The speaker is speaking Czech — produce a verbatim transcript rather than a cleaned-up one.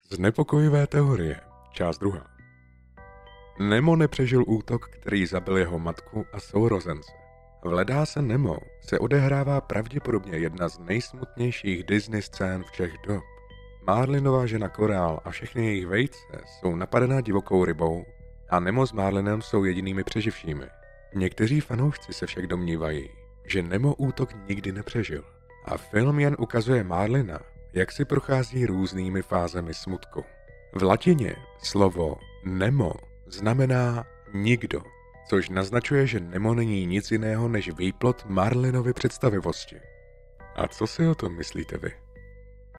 Znepokojivé teorie, část druhá. Nemo nepřežil útok, který zabil jeho matku a sourozence. V Ledáse Nemo se odehrává pravděpodobně jedna z nejsmutnějších Disney scén všech dob. Marlinová žena Korál a všechny jejich vejce jsou napadená divokou rybou a Nemo s Marlinem jsou jedinými přeživšími. Někteří fanoušci se však domnívají, že Nemo útok nikdy nepřežil a film jen ukazuje Marlina, jak si prochází různými fázemi smutku. V latině slovo Nemo znamená nikdo, což naznačuje, že Nemo není nic jiného než výplod Marlinovy představivosti. A co si o tom myslíte vy?